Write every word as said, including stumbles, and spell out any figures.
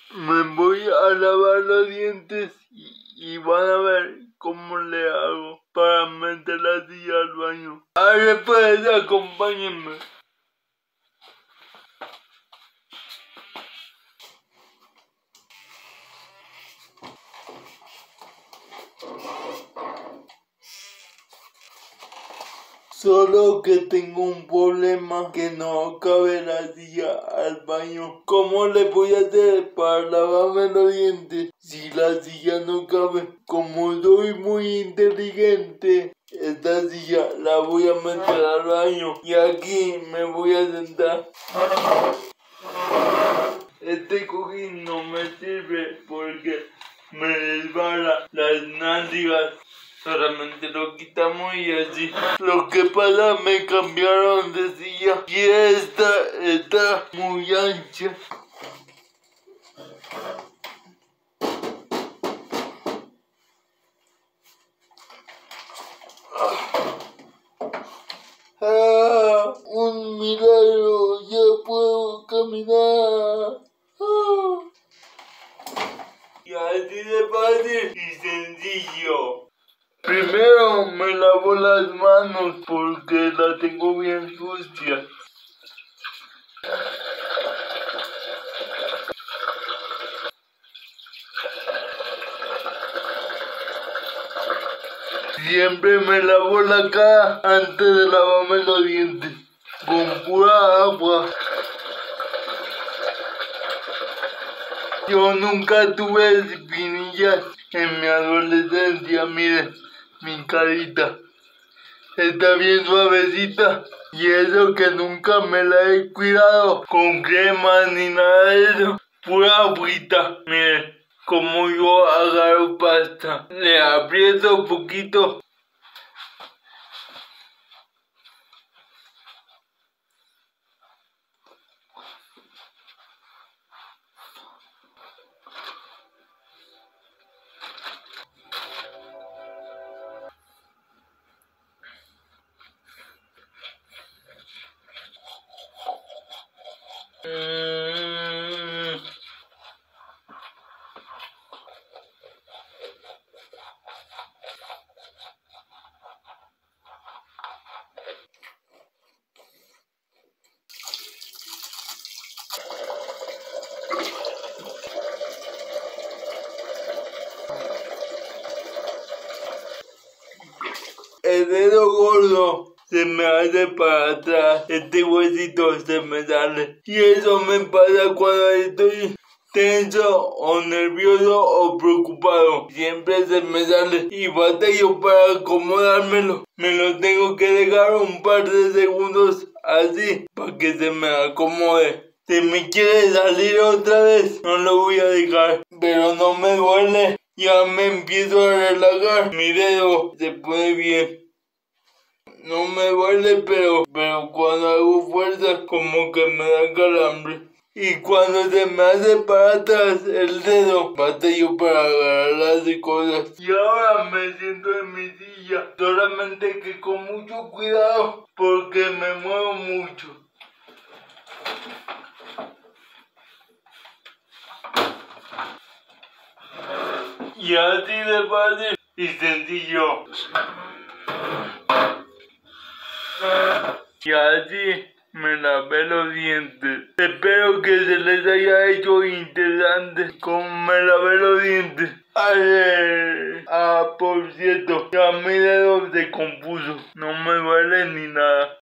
Me voy a lavar los dientes y, y van a ver cómo le hago para meter la silla al baño. Ahora pues, acompáñenme. Solo que tengo un problema, que no cabe la silla al baño. ¿Cómo le voy a hacer para lavarme los dientes si la silla no cabe? Como soy muy inteligente, esta silla la voy a meter al baño y aquí me voy a sentar. Este cojín no me sirve porque me resbala las nalgas. Solamente lo quitamos y así. Lo que pasa, me cambiaron de silla y esta está muy ancha. Ah, un milagro, ya puedo caminar. Ah. Y así de fácil y sencillo. Primero me lavo las manos porque las tengo bien sucias. Siempre me lavo la cara antes de lavarme los dientes con pura agua. Yo nunca tuve espinillas en mi adolescencia, miren mi carita. Está bien suavecita y eso que nunca me la he cuidado con crema ni nada de eso. Pura agüita, miren como yo agarro pasta. Le aprieto un poquito. Mm. El dedo gordo se me hace para atrás, este huesito se me sale. Y eso me pasa cuando estoy tenso o nervioso o preocupado. Siempre se me sale y batallo para acomodármelo. Me lo tengo que dejar un par de segundos así para que se me acomode. Si me quiere salir otra vez, no lo voy a dejar, pero no me duele. Ya me empiezo a relajar, mi dedo se pone bien. No me duele, pero, pero cuando hago fuerza como que me da calambre. Y cuando se me hace para atrás el dedo, batallo para agarrar las cosas. Y ahora me siento en mi silla, solamente que con mucho cuidado porque me muevo mucho. Y así de fácil y sencillo. Y así me lavé los dientes. Espero que se les haya hecho interesante cómo me lavé los dientes. Ay, ah, por cierto, ya mi dedo se compuso. No me duele ni nada.